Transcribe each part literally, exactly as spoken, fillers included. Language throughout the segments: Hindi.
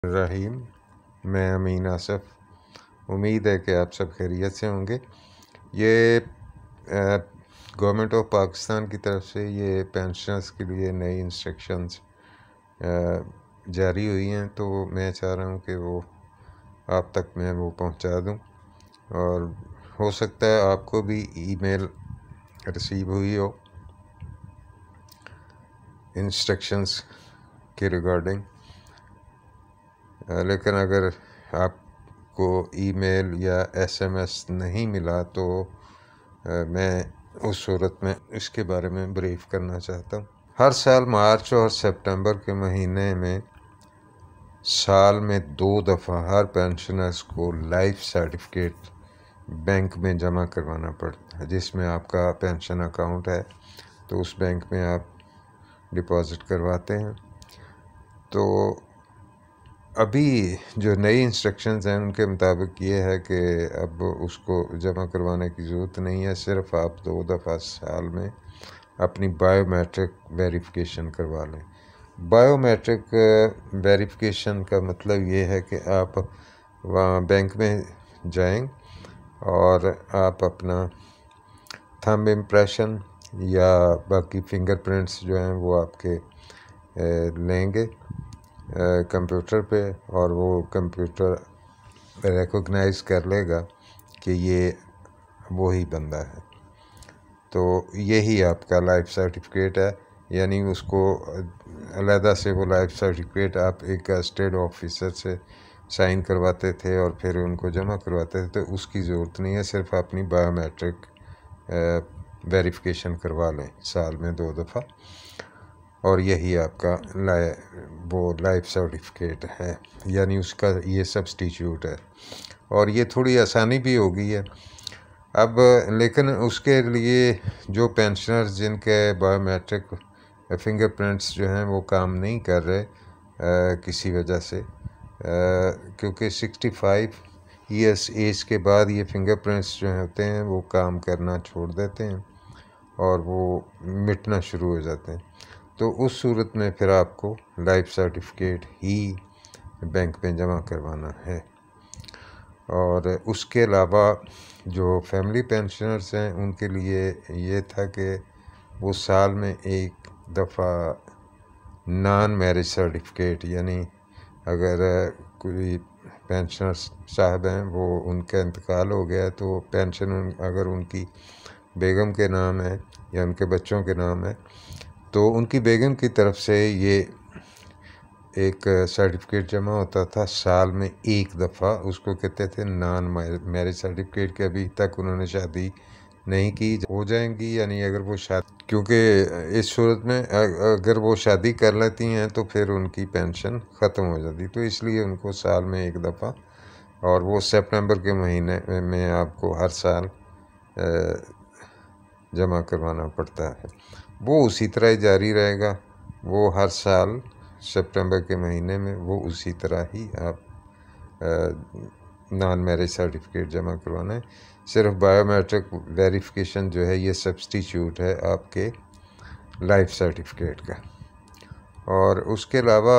रहीम, मैं अमीन आसफ़। उम्मीद है कि आप सब खैरियत से होंगे। ये गवर्नमेंट ऑफ पाकिस्तान की तरफ से ये पेंशनर्स के लिए नई इंस्ट्रक्शंस जारी हुई हैं, तो मैं चाह रहा हूँ कि वो आप तक मैं वो पहुँचा दूँ, और हो सकता है आपको भी ईमेल रिसीव हुई हो इंस्ट्रक्शंस के रिगार्डिंग। लेकिन अगर आपको ईमेल या एसएमएस नहीं मिला तो मैं उस सूरत में इसके बारे में ब्रीफ करना चाहता हूँ। हर साल मार्च और सितंबर के महीने में साल में दो दफ़ा हर पेंशनर्स को लाइफ सर्टिफिकेट बैंक में जमा करवाना पड़ता है, जिसमें आपका पेंशन अकाउंट है तो उस बैंक में आप डिपॉज़िट करवाते हैं। तो अभी जो नई इंस्ट्रक्शंस हैं उनके मुताबिक ये है कि अब उसको जमा करवाने की ज़रूरत नहीं है, सिर्फ आप दो दफ़ा साल में अपनी बायोमेट्रिक वेरिफिकेशन करवा लें। बायोमेट्रिक वेरिफिकेशन का मतलब ये है कि आप वहाँ बैंक में जाएं और आप अपना थंब इम्प्रेशन या बाकी फिंगरप्रिंट्स जो हैं वो आपके लेंगे कंप्यूटर पे, और वो कंप्यूटर रिकॉग्नाइज़ कर लेगा कि ये वही बंदा है। तो यही आपका लाइफ सर्टिफिकेट है, यानी उसको अलहदा से वो लाइफ सर्टिफिकेट आप एक स्टेट ऑफिसर से साइन करवाते थे और फिर उनको जमा करवाते थे, तो उसकी ज़रूरत नहीं है। सिर्फ अपनी बायोमेट्रिक वेरिफिकेशन करवा लें साल में दो दफ़ा, और यही आपका लाइ वो लाइफ सर्टिफिकेट है, यानी उसका ये सब्स्टिट्यूट है। और ये थोड़ी आसानी भी हो गई है अब। लेकिन उसके लिए जो पेंशनर्स जिनके बायोमेट्रिक फिंगरप्रिंट्स जो हैं वो काम नहीं कर रहे आ, किसी वजह से, आ, क्योंकि सिक्सटी फाइव ईयर्स एज के बाद ये फिंगरप्रिंट्स जो होते हैं वो काम करना छोड़ देते हैं और वो मिटना शुरू हो जाते हैं। तो उस सूरत में फिर आपको लाइफ सर्टिफिकेट ही बैंक में जमा करवाना है। और उसके अलावा जो फैमिली पेंशनर्स हैं उनके लिए ये था कि वो साल में एक दफ़ा नॉन मैरिज सर्टिफिकेट, यानी अगर कोई पेंशनर साहब हैं वो उनका इंतकाल हो गया तो पेंशन उन, अगर उनकी बेगम के नाम है या उनके बच्चों के नाम है तो उनकी बेगम की तरफ से ये एक सर्टिफिकेट जमा होता था साल में एक दफ़ा। उसको कहते थे नॉन मैरिज सर्टिफिकेट के। अभी तक उन्होंने शादी नहीं की, हो जाएंगी, यानी अगर वो शादी, क्योंकि इस सूरत में अगर वो शादी कर लेती हैं तो फिर उनकी पेंशन ख़त्म हो जाती, तो इसलिए उनको साल में एक दफ़ा, और वो सितंबर के महीने में आपको हर साल जमा करवाना पड़ता है। वो उसी तरह ही जारी रहेगा, वो हर साल सितंबर के महीने में वो उसी तरह ही आप नॉन मैरिज सर्टिफिकेट जमा करवाना है। सिर्फ बायोमेट्रिक वेरिफिकेशन जो है ये सब्स्टिट्यूट है आपके लाइफ सर्टिफिकेट का। और उसके अलावा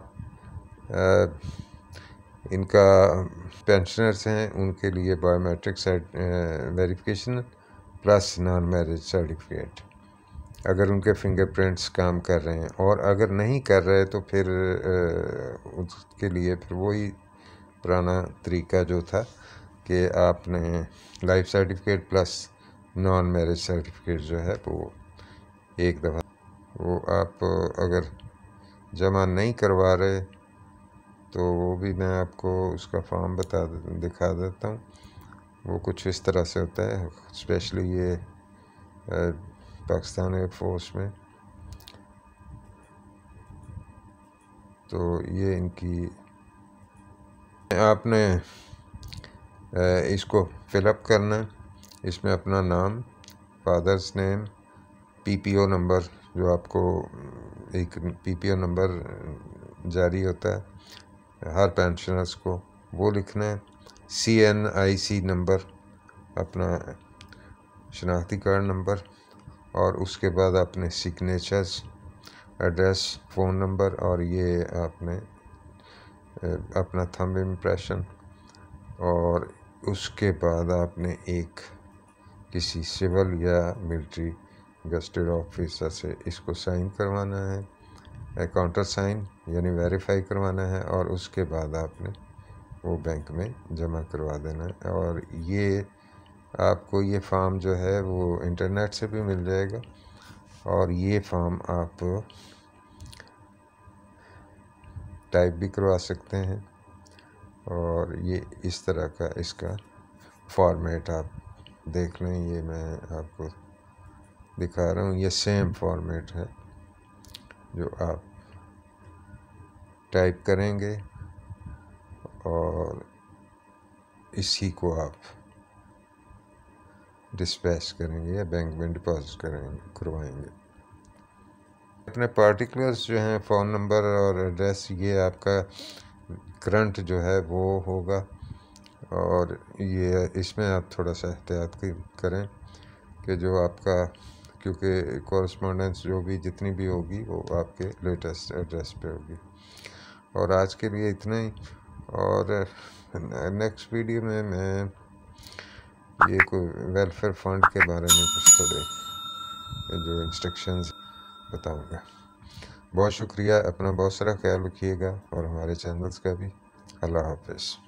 इनका पेंशनर्स हैं उनके लिए biometric verification plus non marriage certificate, अगर उनके फिंगरप्रिंट्स काम कर रहे हैं। और अगर नहीं कर रहे तो फिर उसके लिए फिर वही पुराना तरीका जो था कि आपने life certificate plus non marriage certificate जो है वो एक दफ़ा, वो आप अगर जमा नहीं करवा रहे तो वो भी मैं आपको उसका फॉर्म बता दिखा देता हूँ। वो कुछ इस तरह से होता है, स्पेशली ये पाकिस्तान एयरफोर्स में। तो ये इनकी आपने इसको फिलअप करना है। इसमें अपना नाम, फादर्स नेम, पीपीओ नंबर, जो आपको एक पीपीओ नंबर जारी होता है हर पेंशनर्स को, वो लिखना है। सी एन आई सी नंबर, अपना शनाख्ती कार्ड नंबर, और उसके बाद आपने सिग्नेचर्स, एड्रेस, फ़ोन नंबर, और ये आपने अपना थंब इम्प्रेशन, और उसके बाद आपने एक किसी सिविल या मिलिट्री गस्टेड ऑफिसर से इसको साइन करवाना है, काउंटर साइन यानी वेरीफाई करवाना है, और उसके बाद आपने वो बैंक में जमा करवा देना है। और ये आपको ये फॉर्म जो है वो इंटरनेट से भी मिल जाएगा, और ये फॉर्म आप टाइप भी करवा सकते हैं। और ये इस तरह का इसका फॉर्मेट आप देख लें, ये मैं आपको दिखा रहा हूँ। ये सेम फॉर्मेट है जो आप टाइप करेंगे और इसी को आप डिस्पैच करेंगे या बैंक में डिपॉजिट करेंगे करवाएंगे। अपने पार्टिकुलर्स जो हैं, फ़ोन नंबर और एड्रेस, ये आपका करंट जो है वो होगा, और ये इसमें आप थोड़ा सा एहतियात करें कि जो आपका, क्योंकि कॉरेस्पॉन्डेंस जो भी जितनी भी होगी वो आपके लेटेस्ट एड्रेस पे होगी। और आज के लिए इतना ही, और नेक्स्ट वीडियो में मैं ये कोई वेलफेयर फंड के बारे में कुछ थोड़े जो इंस्ट्रक्शंस बताऊंगा। बहुत शुक्रिया, अपना बहुत सारा ख्याल रखिएगा और हमारे चैनल्स का भी। अल्लाह हाफ़िज़।